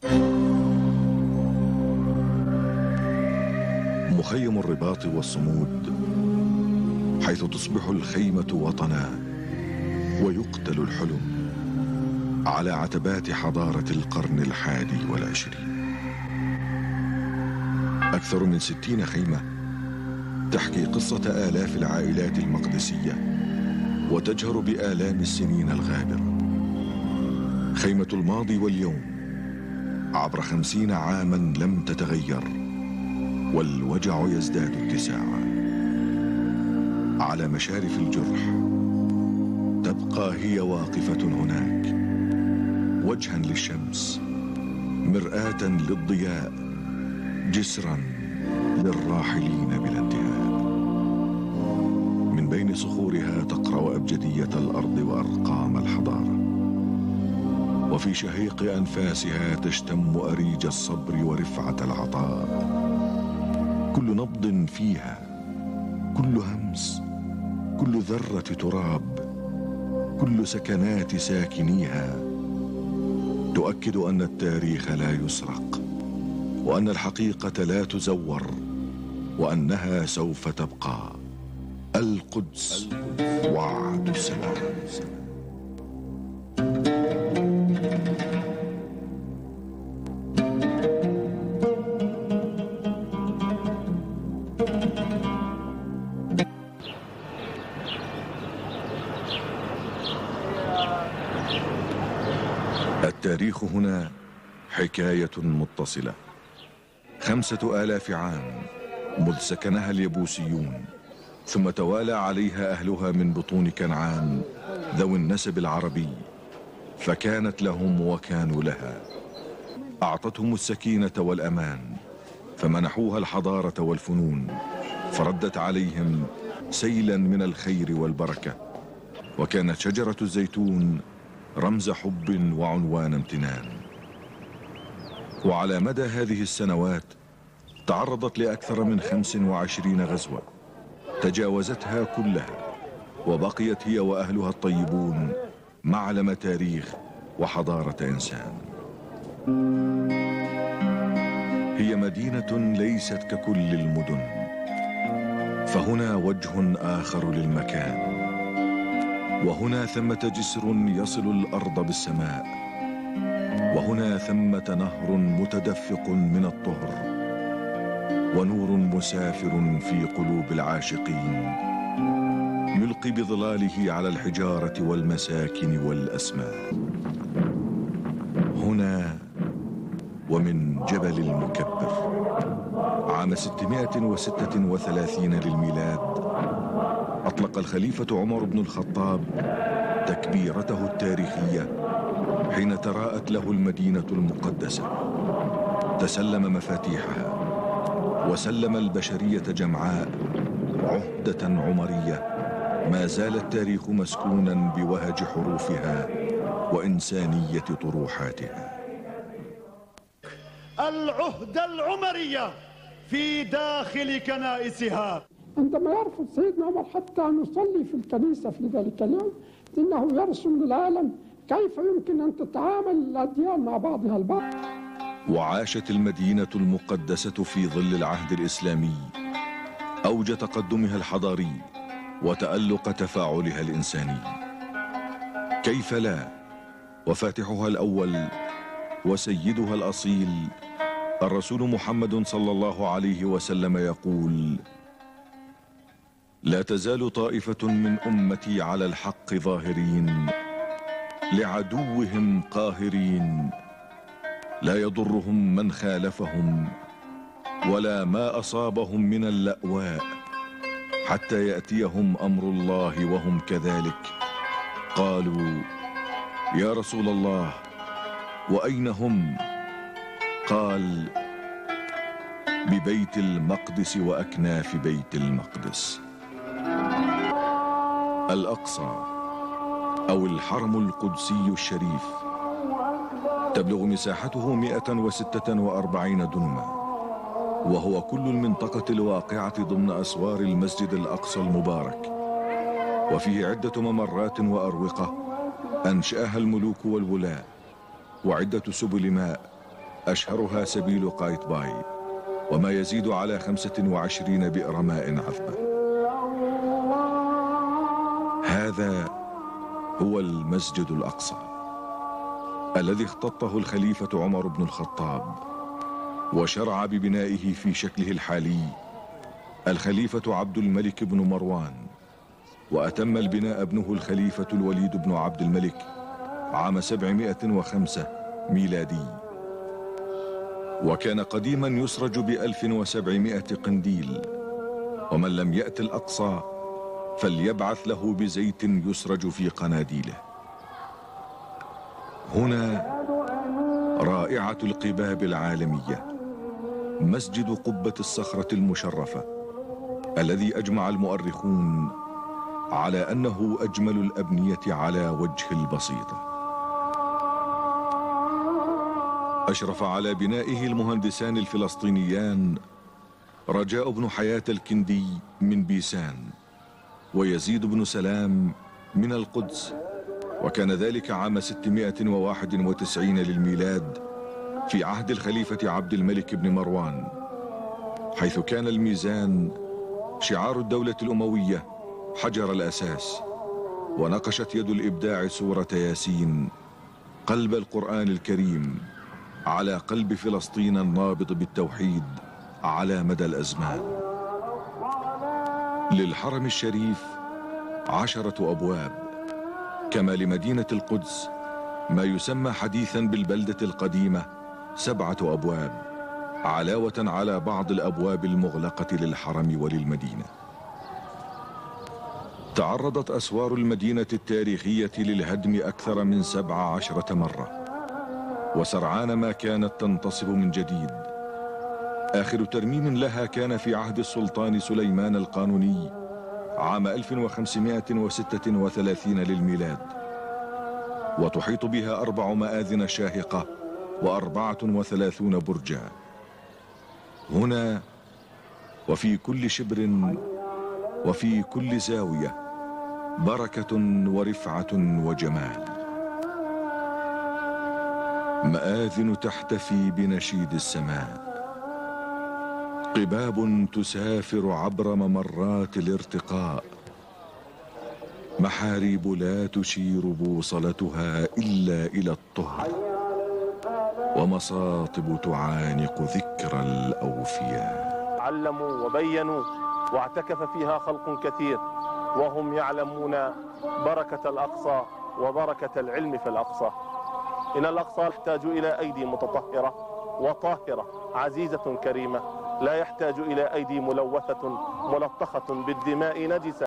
مخيم الرباط والصمود، حيث تصبح الخيمة وطنا ويقتل الحلم على عتبات حضارة القرن ال11. أكثر من 60 خيمة تحكي قصة آلاف العائلات المقدسية وتجهر بآلام السنين الغابرة. خيمة الماضي واليوم عبر 50 عاما لم تتغير، والوجع يزداد اتساعا. على مشارف الجرح تبقى هي واقفة هناك، وجها للشمس، مرآة للضياء، جسرا للراحلين بلا انتهاء. من بين صخورها تقرأ أبجدية الأرض وأرقام الحضارة، وفي شهيق أنفاسها تشتم أريج الصبر ورفعة العطاء. كل نبض فيها، كل همس، كل ذرة تراب، كل سكنات ساكنيها تؤكد أن التاريخ لا يسرق، وأن الحقيقة لا تزور، وأنها سوف تبقى. القدس وعد السلام. التاريخ هنا حكاية متصلة. 5000 عام مذ سكنها اليبوسيون، ثم توالى عليها أهلها من بطون كنعان ذوي النسب العربي، فكانت لهم وكانوا لها. أعطتهم السكينة والأمان، فمنحوها الحضارة والفنون، فردت عليهم سيلا من الخير والبركة. وكانت شجرة الزيتون رمز حب وعنوان امتنان. وعلى مدى هذه السنوات تعرضت لأكثر من 25 غزوة تجاوزتها كلها، وبقيت هي وأهلها الطيبون معلم تاريخ وحضارة إنسان. هي مدينة ليست ككل المدن، فهنا وجه آخر للمكان، وهنا ثمة جسر يصل الأرض بالسماء، وهنا ثمة نهر متدفق من الطهر، ونور مسافر في قلوب العاشقين يلقي بظلاله على الحجارة والمساكن والأسماء. هنا ومن جبل المكبر عام 636 للميلاد أطلق الخليفة عمر بن الخطاب تكبيرته التاريخية حين تراءت له المدينة المقدسة. تسلم مفاتيحها وسلم البشرية جمعاء عهدة عمرية ما زال التاريخ مسكونا بوهج حروفها وإنسانية طروحاتها. العهدة العمرية في داخل كنائسها. عندما يرفض سيدنا عمر حتى أن يصلي في الكنيسة في ذلك اليوم، إنه يرسم للعالم كيف يمكن أن تتعامل الأديان مع بعضها البعض. وعاشت المدينة المقدسة في ظل العهد الإسلامي أوج تقدمها الحضاري وتألق تفاعلها الإنساني. كيف لا، وفاتحها الأول وسيدها الأصيل الرسول محمد صلى الله عليه وسلم يقول: لا تزال طائفة من أمتي على الحق ظاهرين لعدوهم قاهرين، لا يضرهم من خالفهم ولا ما أصابهم من اللأواء حتى يأتيهم أمر الله وهم كذلك. قالوا: يا رسول الله وأين هم؟ قال: ببيت المقدس وأكناف بيت المقدس. الأقصى أو الحرم القدسي الشريف تبلغ مساحته 146 دنما، وهو كل المنطقة الواقعة ضمن أسوار المسجد الأقصى المبارك، وفيه عدة ممرات وأروقة أنشأها الملوك والولاة، وعدة سبل ماء أشهرها سبيل قايتباي، وما يزيد على 25 بئر ماء عذبة. هذا هو المسجد الأقصى الذي اختطه الخليفة عمر بن الخطاب، وشرع ببنائه في شكله الحالي الخليفة عبد الملك بن مروان، وأتم البناء ابنه الخليفة الوليد بن عبد الملك عام 705 ميلادي. وكان قديما يسرج ب1700 قنديل، ومن لم يأت الأقصى فليبعث له بزيت يسرج في قناديله. هنا رائعة القباب العالمية، مسجد قبة الصخرة المشرفة، الذي أجمع المؤرخون على أنه أجمل الأبنية على وجه البسيطة. أشرف على بنائه المهندسان الفلسطينيان رجاء بن حياة الكندي من بيسان، ويزيد بن سلام من القدس، وكان ذلك عام 691 للميلاد في عهد الخليفة عبد الملك بن مروان، حيث كان الميزان شعار الدولة الأموية حجر الأساس، ونقشت يد الإبداع سورة ياسين قلب القرآن الكريم على قلب فلسطين النابض بالتوحيد على مدى الأزمان. للحرم الشريف 10 أبواب، كما لمدينة القدس ما يسمى حديثا بالبلدة القديمة 7 أبواب، علاوة على بعض الأبواب المغلقة للحرم وللمدينة. تعرضت أسوار المدينة التاريخية للهدم أكثر من 17 مرة، وسرعان ما كانت تنتصب من جديد. آخر ترميم لها كان في عهد السلطان سليمان القانوني عام 1536 للميلاد، وتحيط بها 4 مآذن شاهقة و34 برجا. هنا وفي كل شبر وفي كل زاوية بركة ورفعة وجمال. مآذن تحتفي بنشيد السماء، قباب تسافر عبر ممرات الارتقاء، محاريب لا تشير بوصلتها إلا إلى الطهر، ومصاطب تعانق ذكرى الأوفياء. علموا وبينوا واعتكف فيها خلق كثير، وهم يعلمون بركة الأقصى وبركة العلم في الأقصى. إن الأقصى يحتاج إلى أيدي متطهرة وطاهرة عزيزة كريمة، لا يحتاج إلى أيدي ملوثة ملطخة بالدماء نجسة.